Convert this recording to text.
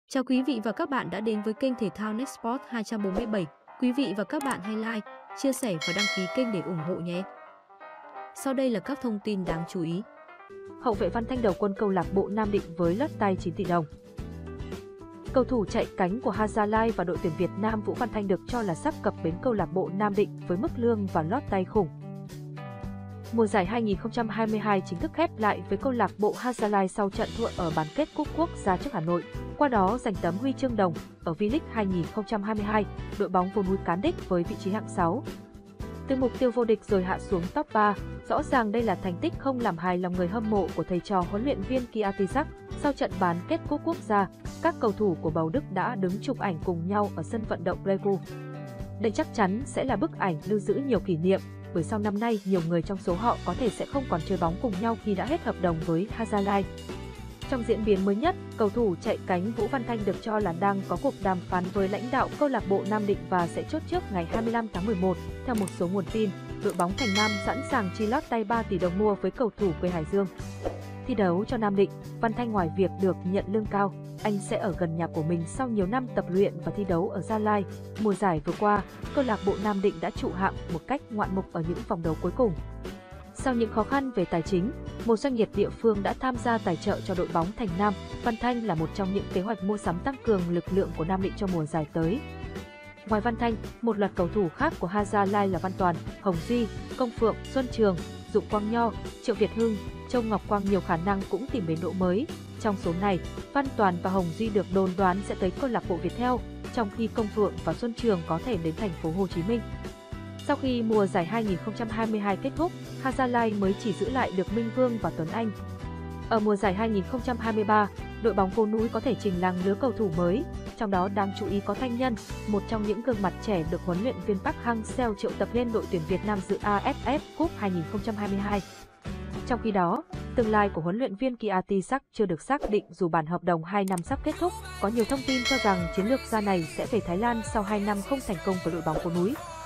Chào quý vị và các bạn đã đến với kênh thể thao Nextsport 247. Quý vị và các bạn hãy like, chia sẻ và đăng ký kênh để ủng hộ nhé. Sau đây là các thông tin đáng chú ý. Hậu vệ Văn Thanh đầu quân câu lạc bộ Nam Định với lót tay 9 tỷ đồng. Cầu thủ chạy cánh của Hazard và đội tuyển Việt Nam Vũ Văn Thanh được cho là sắp cập bến câu lạc bộ Nam Định với mức lương và lót tay khủng. Mùa giải 2022 chính thức khép lại với câu lạc bộ Hazard sau trận thua ở bán kết Cúp Quốc gia trước Hà Nội, qua đó giành tấm huy chương đồng ở V-League 2022, đội bóng vô núi cán đích với vị trí hạng 6. Từ mục tiêu vô địch rồi hạ xuống top 3, rõ ràng đây là thành tích không làm hài lòng người hâm mộ của thầy trò huấn luyện viên Kiatizak. Sau trận bán kết Cúp Quốc gia, các cầu thủ của Bầu Đức đã đứng chụp ảnh cùng nhau ở sân vận động Pleiku. Đây chắc chắn sẽ là bức ảnh lưu giữ nhiều kỷ niệm, bởi sau năm nay nhiều người trong số họ có thể sẽ không còn chơi bóng cùng nhau khi đã hết hợp đồng với Hazard. Trong diễn biến mới nhất, cầu thủ chạy cánh Vũ Văn Thanh được cho là đang có cuộc đàm phán với lãnh đạo câu lạc bộ Nam Định và sẽ chốt trước ngày 25 tháng 11. Theo một số nguồn tin, đội bóng Thành Nam sẵn sàng chi lót tay 3 tỷ đồng mua với cầu thủ quê Hải Dương. Thi đấu cho Nam Định, Văn Thanh ngoài việc được nhận lương cao, anh sẽ ở gần nhà của mình sau nhiều năm tập luyện và thi đấu ở Gia Lai. Mùa giải vừa qua, câu lạc bộ Nam Định đã trụ hạng một cách ngoạn mục ở những vòng đấu cuối cùng. Sau những khó khăn về tài chính, một doanh nghiệp địa phương đã tham gia tài trợ cho đội bóng Thành Nam. Văn Thanh là một trong những kế hoạch mua sắm tăng cường lực lượng của Nam Định cho mùa giải tới. Ngoài Văn Thanh, một loạt cầu thủ khác của Hazard là Văn Toàn, Hồng Duy, Công Phượng, Xuân Trường, Dụng Quang Nho, Triệu Việt Hưng, Châu Ngọc Quang nhiều khả năng cũng tìm bến độ mới. Trong số này, Văn Toàn và Hồng Duy được đồn đoán sẽ tới câu lạc bộ Viettel, trong khi Công Phượng và Xuân Trường có thể đến thành phố Hồ Chí Minh. Sau khi mùa giải 2022 kết thúc, Hazard mới chỉ giữ lại được Minh Vương và Tuấn Anh. Ở mùa giải 2023, đội bóng phố núi có thể trình làng lứa cầu thủ mới, trong đó đáng chú ý có Thanh Nhân, một trong những gương mặt trẻ được huấn luyện viên Park Hang-seo triệu tập lên đội tuyển Việt Nam dự AFF Cup 2022. Trong khi đó, tương lai của huấn luyện viên Kiatizak chưa được xác định dù bản hợp đồng 2 năm sắp kết thúc. Có nhiều thông tin cho rằng chiến lược gia này sẽ về Thái Lan sau 2 năm không thành công với đội bóng phố núi.